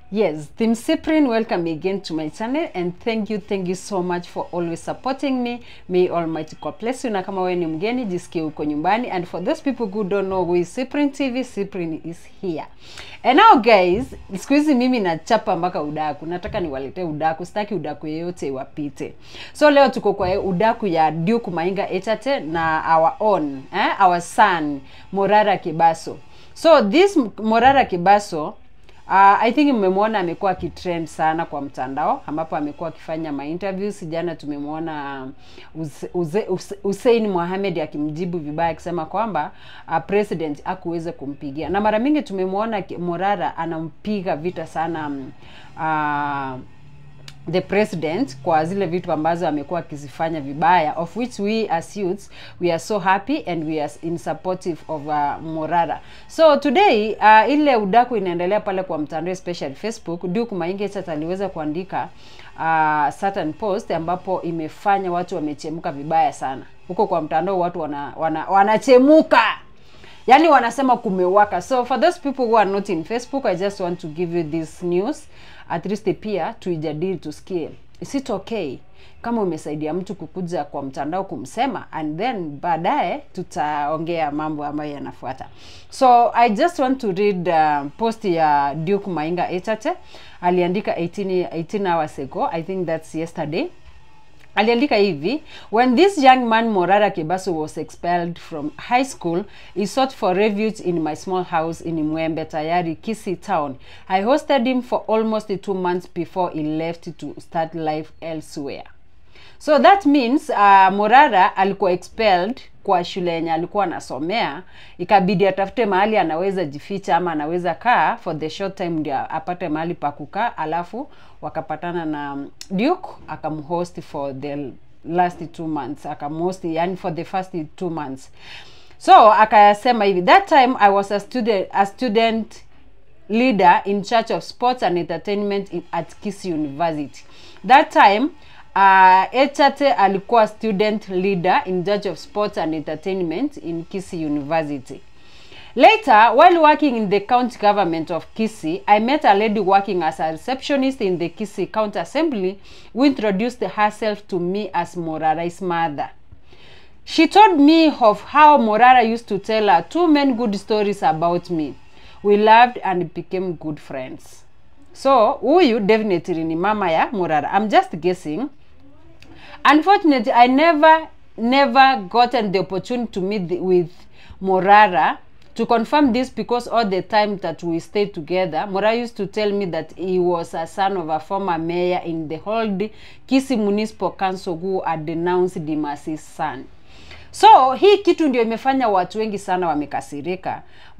Yes, Team Cyprian, welcome again to my channel and thank you so much for always supporting me. May Almighty God bless you. Na kama wewe ni mgeni, jisikie uko nyumbani. And for those people who don't know who is Cyprian TV, Cyprian is here. And now guys, siku hizi mimi nachapa mpaka udaku. Nataka niwaletee udaku, sitaki udaku yeyote iwapite. So leo tuko kwa udaku ya Duke Mahinga Echate na our own, our son, Morara Kibaso. So this Morara Kibaso, I think mmemwona amekuwa kitrend sana kwa mtandao ambapo amekuwa akifanya ma interviews. Jana tumemwona Hussein Mohamed akimjibu vibaya akisema kwamba president hakuweza kumpigia. Na mara mingi tumemwona Morara anampiga vita sana the president kwa zile vitu ambazo amekuwa akizifanya vibaya, of which we as youths we are so happy and we are in supportive of Morara. So today ile udaku inaendelea pale kwa mtandao especially Facebook. Duke Mahinga Echate aliweza kuandika certain post ambapo imefanya watu wamechemuka vibaya sana. Huko kwa mtandao watu wanachemuka. Yani wanasema kumewaka. So for those people who are not in Facebook, I just want to give you this news. At least pia tuijadili tusikie. Is it okay kama umesaidia mtu kukuja kwa mtandao kumsema and then baadaye tutaongea mambo ambayo yanafuata. So I just want to read post ya Duke Mahinga Echate. Aliandika 18 hours ago. I think that's yesterday. Aliandika hivi: when this young man Morara Kibaso was expelled from high school, he sought for refuge in my small house in Mwembe Tayari, Kisii town. I hosted him for almost 2 months before he left to start life elsewhere. So that means Morara alikuwa expelled kwa shule yenye alikuwa anasomea, ikabidi atafute mahali anaweza jificha ama anaweza kaa for the short time ndio apate mahali pa kukaa, alafu wakapatana na Duke akamhost for the last 2 months, akamhost yani for the first 2 months. So akasema hivi: that time I was a student leader in charge of sports and entertainment at Kisii University. That time Echate alikuwa student leader in charge of sports and entertainment in Kisii University. Later, while working in the county government of Kisii, I met a lady working as a receptionist in the Kisii County Assembly who introduced herself to me as Morara's mother. She told me of how Morara used to tell her too many good stories about me. We loved and became good friends. So, huyu definitely ni mama ya Morara. I'm just guessing. Unfortunately, I never gotten the opportunity to meet with Morara to confirm this, because all the time that we stayed together, Morara used to tell me that he was a son of a former mayor in the old Kisii Municipal Council who had denounced him as his son. So hii kitu ndio imefanya watu wengi sana wamekasirika.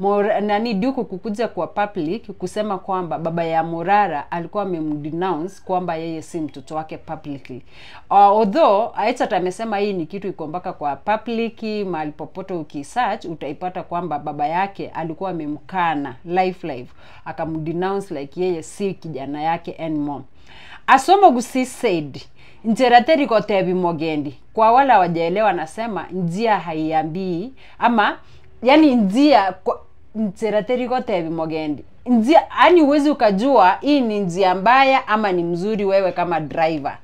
Duke kukuja kwa public kusema kwamba baba ya Morara alikuwa amemdenounce kwamba yeye si mtoto wake publicly. Although Echate amesema hii ni kitu iko mpaka kwa public, mahali popote ukisearch utaipata kwamba baba yake alikuwa amemkana live akamdenounce like yeye si kijana yake anymore. Asomo Gusi said Njerateri kote bimogendi. Kwa wala hawajaelewa nasema njia haiambii ama yani njia Njerateri kote bimogendi. Njia yani uwezi ukajua hii ni njia mbaya ama ni mzuri wewe kama driver.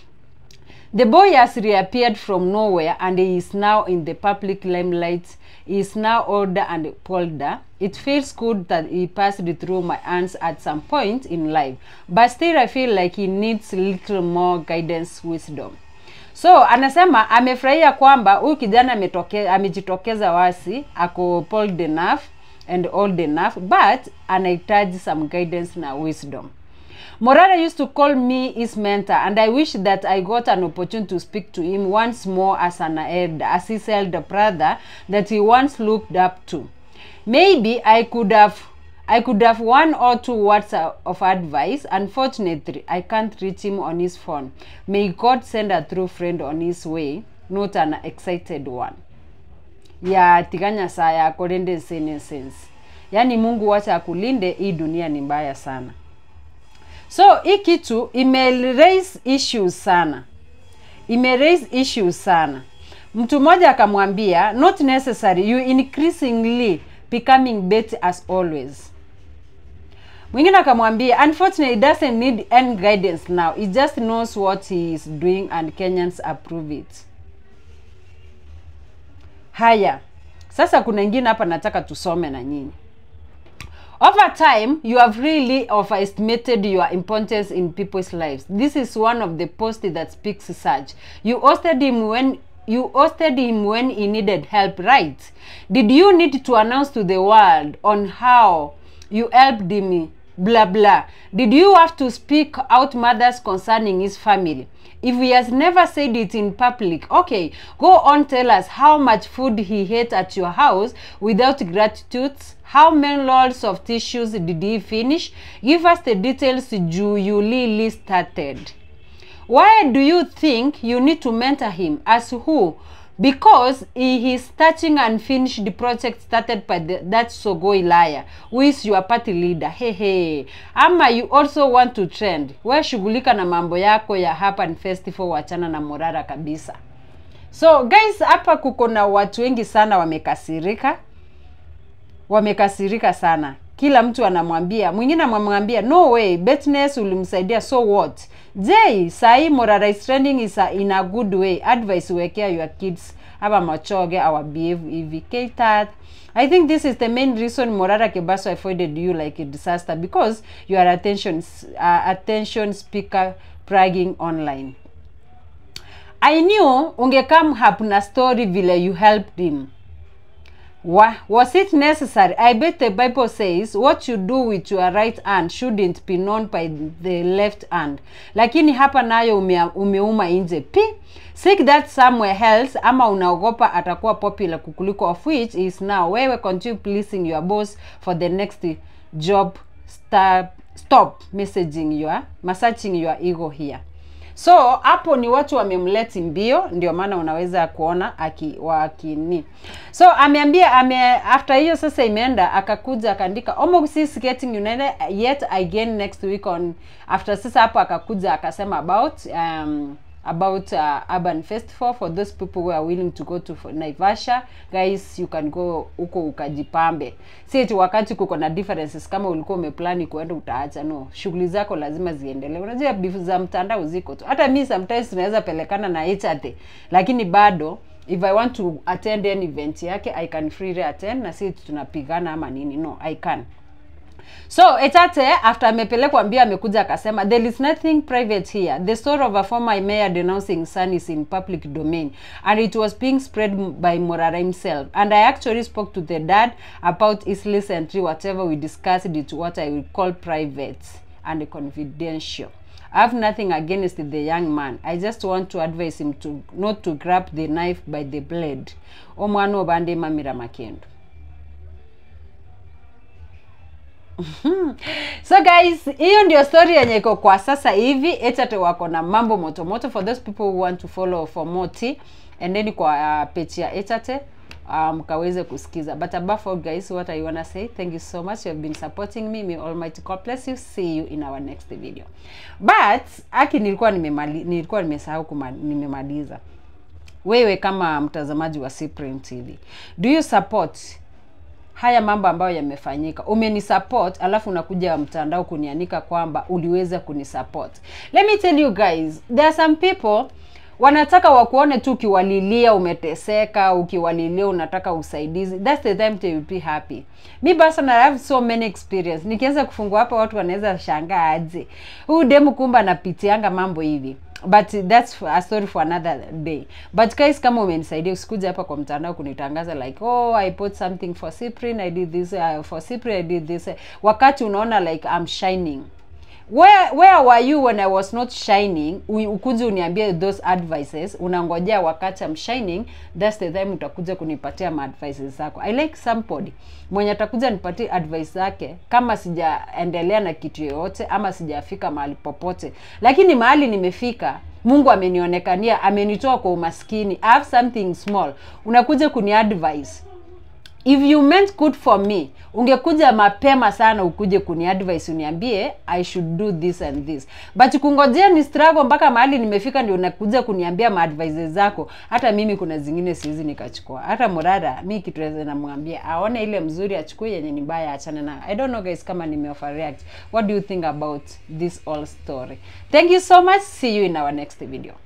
The boy has reappeared from nowhere and he is now in the public limelight. He is now older and bolder. It feels good that he passed through my hands at some point in life. But still I feel like he needs a little more guidance, wisdom. So anasema amefurahia kwamba huyu kijana amejitokeza wasi, ako bold enough and old enough, but anahitaji some guidance na wisdom. Morara used to call me his mentor, and I wish that I got an opportunity to speak to him once more as an elder, as his elder brother that he once looked up to. Maybe I could have 1 or 2 words of advice. Unfortunately, I can't reach him on his phone. May God send a true friend on his way, not an excited one. Ya tiganya saya akolende sense. Yani Mungu wacha akulinde, hii dunia ni mbaya sana. So hii kitu raise issues sana. Mtu mmoja akamwambia, not necessary, you increasingly becoming better as always. Mwingine akamwambia, unfortunately, he doesn't need any guidance now. He just knows what he is doing and Kenyans approve it. Haya. Sasa kuna ingine hapa nataka tusome na nyinyi. Over time, you have really overestimated your importance in people's lives. This is one of the posts that speaks such. You hosted him when he needed help, right? Did you need to announce to the world on how you helped him? Blah blah. Did you have to speak out matters concerning his family? If he has never said it in public, okay, go on, tell us how much food he ate at your house without gratitude. How many rolls of tissues did he finish? Give us the details you really started. Why do you think you need to mentor him? As who? Because he is starting and finished the project started by that Sogoi liar, who is your party leader. Hey. Ama you also want to trend. We shughulika na mambo yako ya Happen Festival, wachana na Morara kabisa. So guys, hapa kuko na watu wengi sana wamekasirika. Wamekasirika sana. Kila mtu anamwambia, mwingine anamwambia, no way, Betness ulimsaidia, so what? Jay, sahi Morara is trending is in a good way. Advice wekea your kids haba machoge our behave hivi. K-Tat, I think this is the main reason Morara Kebaso avoided you like a disaster, because you are attention speaker bragging online. I knew ungekam hapuna story vile you helped him. Was it necessary? I bet the Bible says what you do with your right hand shouldn't be known by the left hand. Lakini hapa nayo umeuma nje. Seek that somewhere else, ama unaogopa atakuwa popular kukuliko, of which is now. Wewe continue pleasing your boss for the next job. Stop massaging your ego here. So hapo ni watu wamemleti mbio, ndio maana unaweza kuona wakini. So ameambia after hiyo sasa imeenda akakuja akaandika almost is getting united yet again next week on after sasa hapo akakuja akasema about Urban Festival for those people who are willing to go to Naivasha. Guys, you can go uko ukajipambe. Si eti wakati kuko na differences kama ulikuwa umeplani kuenda utaacha, no. Shughuli zako lazima ziendelee. Unajua beef za mtandao ziko tu. Hata mimi sometimes tunaweza pelekana na HRT, lakini bado if I want to attend any event yake I can freely attend, na si tunapigana ama nini, no, I can. So Etate after amepelekwa mbia amekuja akasema there is nothing private here. The story of a former mayor denouncing son is in public domain and it was being spread by Morara himself, and I actually spoke to the dad about his recently whatever we discussed it what I will call private and confidential. I have nothing against the young man. I just want to advise him to not to grab the knife by the blade. Omwana obande mamira makendo. So guys, hiyo ndio story yenye iko kwa sasa hivi. Etate wako na mambo moto for those people who want to follow for more tea, and then kwa page ya Etate kaweze kusikiza. But above all guys, what I want to say, thank you so much. You have been supporting me. May Almighty God bless you. See you in our next video. But aki nilikuwa nimesahau nimemaliza. Wewe kama mtazamaji wa Cyprian TV, do you support haya mambo ambayo yamefanyika? Umenisupport alafu unakuja mtandao kunianika kwamba uliweza kunisupport. Let me tell you guys, there are some people wanataka wakuone tu ukiwalilia umeteseka, ukiwalilia unataka usaidizi. That's the time they will be happy. Me personally, I have so many experience. Nikianza kufungua hapa watu wanaweza shangaa aje. Huyu demu kumba anapitianga mambo hivi. But that's a story for another day. But guys, kama umenisaidia usikuja hapa kwa mtandao kunitangaza like, oh, I put something for Cyprian, I did this, for Cyprian I did this. Wakati unaona like I'm shining. Where were you when I was not shining? Ukuje uniambie those advices. Unangojea wakati I'm shining, that's the time utakuja kunipatia ma advices zako. I like somebody mwenye atakuja nipatie advice zake kama sijaendelea na kitu yoyote ama sijafika mahali popote. Lakini mahali nimefika, Mungu amenionekania, amenitoa kwa umaskini. I have something small. Unakuja kuni advice. if you meant good for me, ungekuja mapema sana ukuje kuni advice uniambie I should do this and this. But kungojea ni struggle mpaka mahali nimefika ndio unakuja kuniambia ma advices zako. Hata mimi kuna zingine siwezi nikachukua. Hata Morara mimi kitu namwambia aone ile mzuri achukue, yenye ni mbaya achane na. I don't know guys kama overreact. What do you think about this whole story? Thank you so much. See you in our next video.